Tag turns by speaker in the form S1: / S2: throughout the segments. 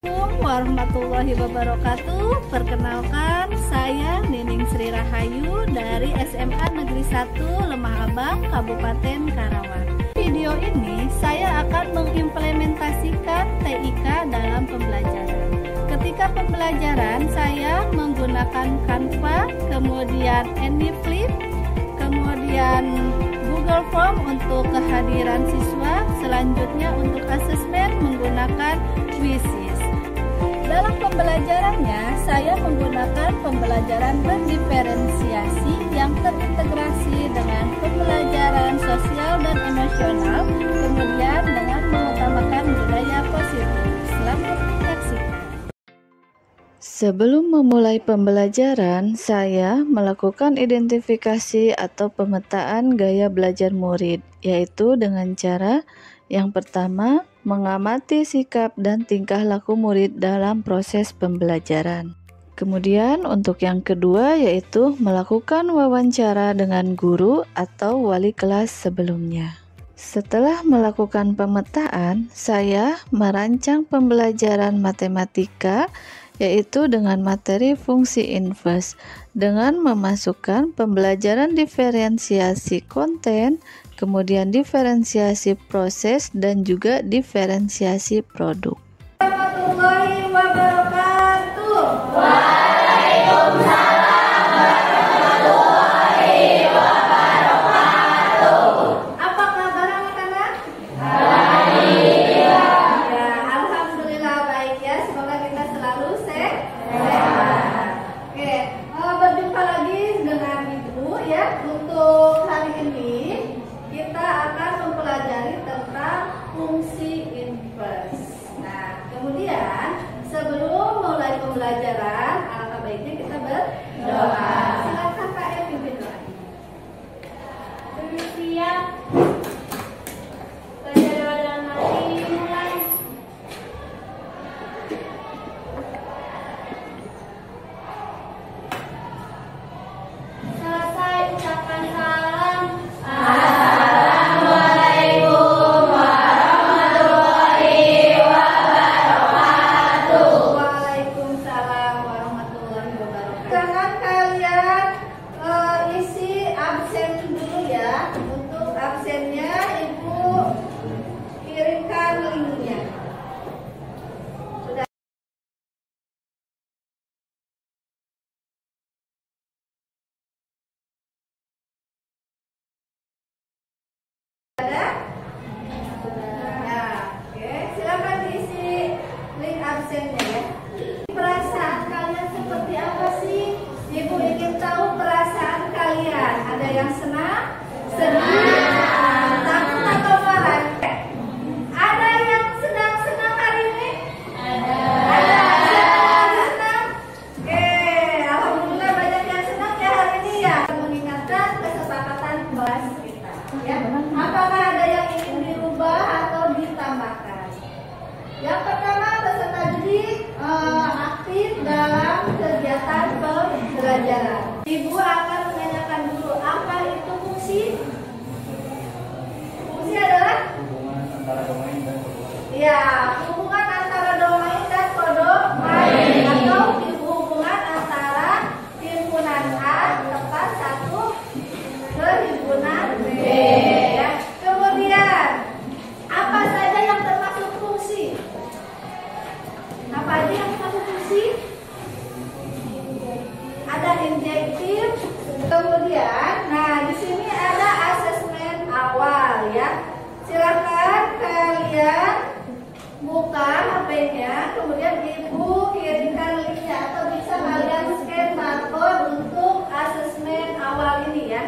S1: Assalamualaikum warahmatullahi wabarakatuh. Perkenalkan, saya Nining Sri Rahayu dari SMA Negeri 1 Lemah Abang, Kabupaten Karawang. Video ini saya akan mengimplementasikan TIK dalam pembelajaran. Ketika pembelajaran saya menggunakan Canva, kemudian AnyFlip, kemudian Google Form untuk kehadiran siswa, selanjutnya untuk asesmen menggunakan Quizzes. Dalam pembelajarannya, saya menggunakan pembelajaran berdiferensiasi yang terintegrasi dengan pembelajaran sosial dan emosional, kemudian dengan mengutamakan budaya positif. Selamat menyaksikan.
S2: Sebelum memulai pembelajaran, saya melakukan identifikasi atau pemetaan gaya belajar murid, yaitu dengan cara yang pertama, mengamati sikap dan tingkah laku murid dalam proses pembelajaran. Kemudian untuk yang kedua yaitu melakukan wawancara dengan guru atau wali kelas sebelumnya. Setelah melakukan pemetaan, saya merancang pembelajaran matematika yaitu dengan materi fungsi inverse dengan memasukkan pembelajaran diferensiasi konten, kemudian diferensiasi proses dan juga diferensiasi produk.
S1: Warahmatullahi wabarakatuh.
S3: Waalaikumsalam warahmatullahi wabarakatuh.
S1: Apa kabar anak-anak?
S3: Baik.
S1: Ya, alhamdulillah baik ya. Semoga kita selalu sehat. Oke, berjumpa lagi dengan Ibu ya. Untuk hari ini kita akan mempelajari tentang fungsi inverse. Nah, kemudian sebelum mulai pembelajaran, alangkah baiknya kita berdoa. Silakan Kak Ed pimpin doa.
S3: Siap. Baca doa dalam hati, mulai. Selesai ucapan salam. Assalamualaikum warahmatullahi wabarakatuh.
S1: Waalaikumsalam warahmatullahi wabarakatuh. Jangan kalian isi absen dulu ya. Untuk absennya Ibu kirimkan linknya. Sudah ada? Ya, oke. Silakan diisi link absennya ya. Perasaan kalian seperti apa sih? Ibu ingin tahu perasaan kalian. Ada yang senang, sedih, takut atau marah? Ada yang senang hari ini? Ada. Siapa yang senang? Oke, alhamdulillah banyak yang senang ya hari ini ya. Mengingatkan kesepakatan kelas kita. Ya, apakah ada yang ingin dirubah atau ditambahkan? Yang pertama, peserta didik aktif dalam kegiatan pembelajaran. Ibu akan menanyakan dulu apa itu fungsi. Fungsi adalah hubungan antara domain dan kodomain atau hubungan antara himpunan A tepat satu ke himpunan B. Ya. Kemudian apa saja yang termasuk fungsi? Apa aja yang termasuk fungsi? Ada injektif, kemudian, nah di sini ada asesmen awal ya. Silakan kalian buka HP-nya, kemudian Ibu kirimkan linknya atau bisa kalian scan barcode untuk asesmen awal ini ya.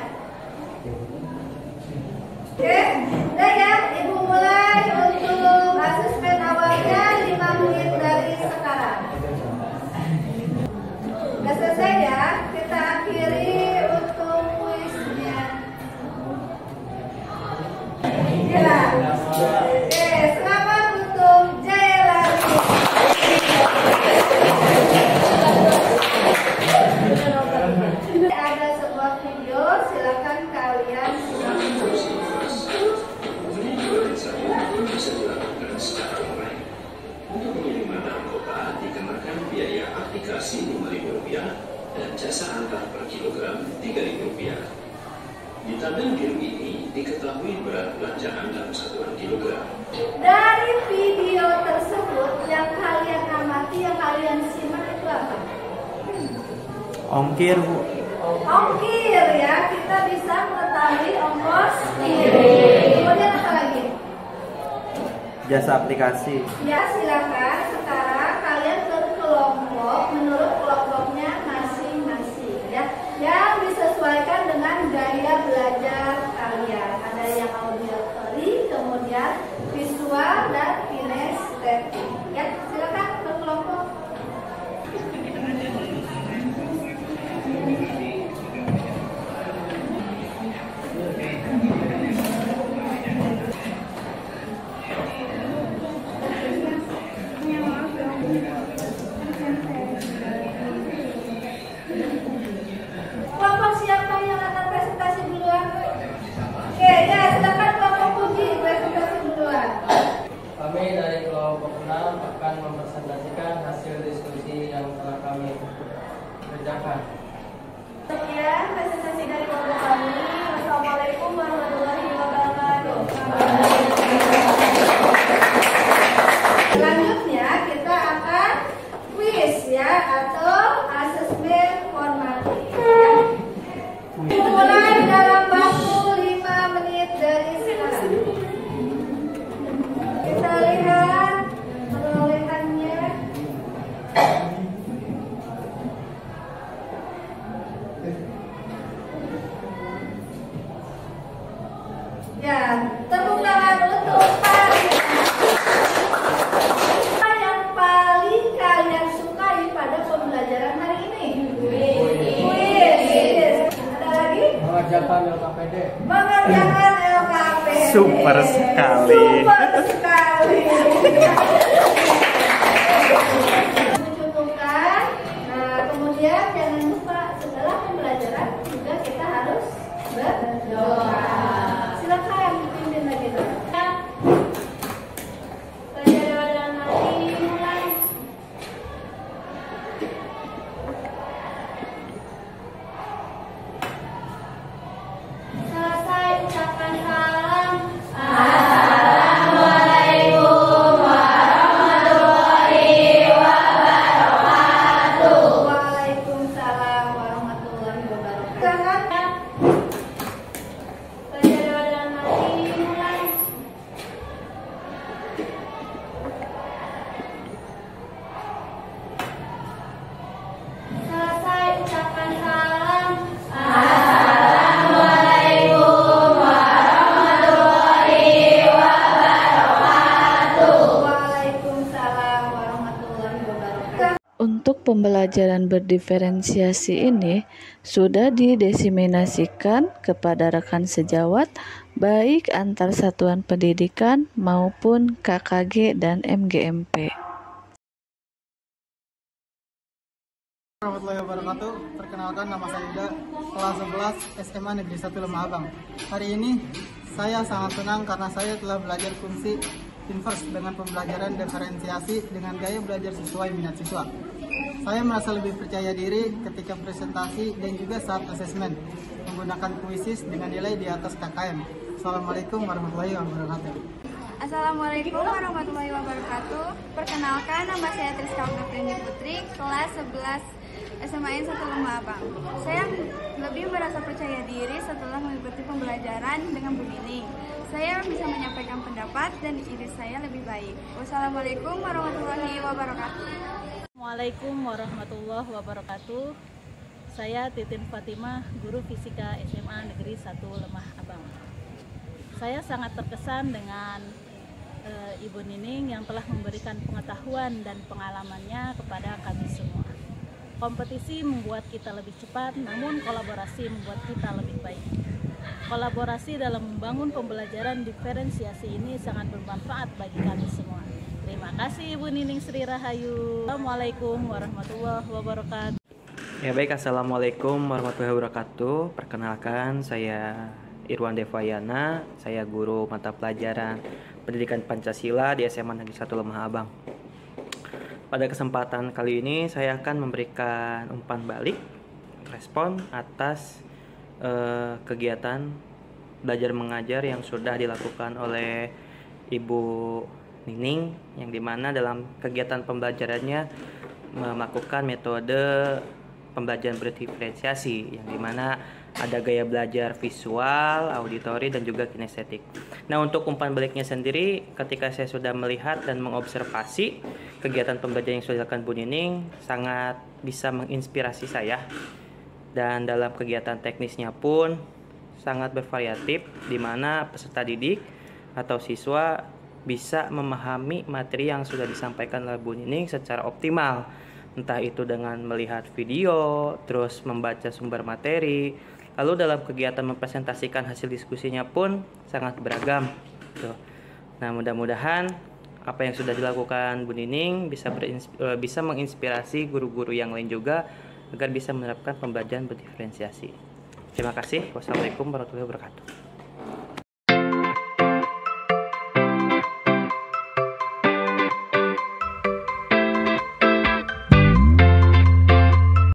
S1: Oke, udah ya, Ibu mulai untuk asesmen awalnya 5 menit dari sekarang. Udah selesai ya, kita akhiri untuk kuisnya. Ya, oke, selamat untuk Jelani. Ada sebuah video, silakan kalian
S4: bisa dilakukan secara online. Untuk bagaimana anggota dikenakan biaya aplikasi Rp5.000 dan jasa antar per kilogram Rp3.000. Di tabel biru ini diketahui berat belanjaan dalam satuan kilogram.
S1: Dari video tersebut yang kalian amati, yang kalian simak itu apa?
S5: Ongkir, Bu.
S1: Ongkir ya, kita bisa mengetahui ongkos kirim. Kemudian apa lagi?
S5: Jasa aplikasi.
S1: Ya, silakan sekarang kalian berkelompok menurut kelompoknya masing-masing ya, yang disesuaikan dengan gaya belajar kalian. Ada yang auditory, kemudian visual dan kinestetik. Ya, silakan berkelompok. Kelompok siapa yang akan presentasi duluan? Oke, ya silakan kelompok Puji presentasi duluan.
S6: Kami dari kelompok 6 akan mempresentasikan hasil diskusi yang telah kami kerjakan.
S1: Sekian presentasi dari kelompok kami. Wassalamualaikum warahmatullahi wabarakatuh. Selanjutnya kita akan quiz ya, atau asesmen formatif ya. Mulai dalam waktu 5 menit dari sekarang. Kita lihat perolehannya. Ya, tepuk tangan untuk Pak. Apa yang paling kalian sukai pada pembelajaran hari ini? Kuis. Ada lagi?
S6: Mengerjakan LKPD.
S1: Mengerjakan LKPD.
S5: Super sekali.
S1: Super sekali. Mencukupkan. Nah, kemudian jangan lupa setelah pembelajaran juga kita harus berdoa. Silakan pimpin lagi doa.
S3: Berdoa dalam hati mulai. Selesai ucapan salam. Assalamualaikum warahmatullahi wabarakatuh.
S1: Waalaikumsalam warahmatullahi wabarakatuh.
S3: Berdoa dalam hati mulai. Selesai ucapan salam. Assalamualaikum warahmatullahi wabarakatuh.
S1: Waalaikumsalam warahmatullahi wabarakatuh.
S2: Untuk pembelajaran berdiferensiasi ini sudah didiseminasikan kepada rekan sejawat baik antar satuan pendidikan maupun KKG dan MGMP.
S7: Warahmatullahi wabarakatuh. Perkenalkan, nama saya Yuda, kelas 11 SMA Negeri 1 Lemah Abang. Hari ini saya sangat senang karena saya telah belajar fungsi inverse dengan pembelajaran diferensiasi dengan gaya belajar sesuai minat siswa. Saya merasa lebih percaya diri ketika presentasi dan juga saat asesmen menggunakan kuisis dengan nilai di atas KKM. Assalamualaikum warahmatullahi wabarakatuh.
S8: Assalamualaikum warahmatullahi wabarakatuh. Perkenalkan, nama saya Triska Putri Putri, kelas 11 SMAN 1 Lemah Abang. Saya lebih merasa percaya diri setelah mengikuti pembelajaran dengan Bu Nining. Saya bisa menyampaikan pendapat dan ide saya lebih baik. Wassalamualaikum warahmatullahi wabarakatuh.
S9: Assalamualaikum warahmatullahi wabarakatuh. Saya Titin Fatimah, guru fisika SMA Negeri 1 Lemah Abang. Saya sangat terkesan dengan Ibu Nining yang telah memberikan pengetahuan dan pengalamannya kepada kami semua. Kompetisi membuat kita lebih cepat, namun kolaborasi membuat kita lebih baik. Kolaborasi dalam membangun pembelajaran diferensiasi ini sangat bermanfaat bagi kami semua. Terima kasih Ibu Nining Sri Rahayu. Assalamualaikum warahmatullahi wabarakatuh.
S5: Ya baik, assalamualaikum warahmatullahi wabarakatuh. Perkenalkan, saya Irwan Devayana, saya guru mata pelajaran Pendidikan Pancasila di SMA Negeri 1 Lemah Abang. Pada kesempatan kali ini saya akan memberikan umpan balik respon atas kegiatan belajar mengajar yang sudah dilakukan oleh Ibu Nining, yang dimana dalam kegiatan pembelajarannya melakukan metode pembelajaran berdiferensiasi, yang dimana ada gaya belajar visual, auditori, dan juga kinestetik. Nah, untuk umpan baliknya sendiri, ketika saya sudah melihat dan mengobservasi kegiatan pembelajaran yang sudah dilakukan Bu Nining, sangat bisa menginspirasi saya. Dan dalam kegiatan teknisnya pun sangat bervariatif, di mana peserta didik atau siswa bisa memahami materi yang sudah disampaikan oleh Bu Nining secara optimal. Entah itu dengan melihat video, terus membaca sumber materi. Lalu dalam kegiatan mempresentasikan hasil diskusinya pun sangat beragam. Nah, mudah-mudahan apa yang sudah dilakukan Bu Nining bisa menginspirasi guru-guru yang lain juga agar bisa menerapkan pembelajaran berdiferensiasi. Terima kasih. Wassalamualaikum warahmatullahi wabarakatuh.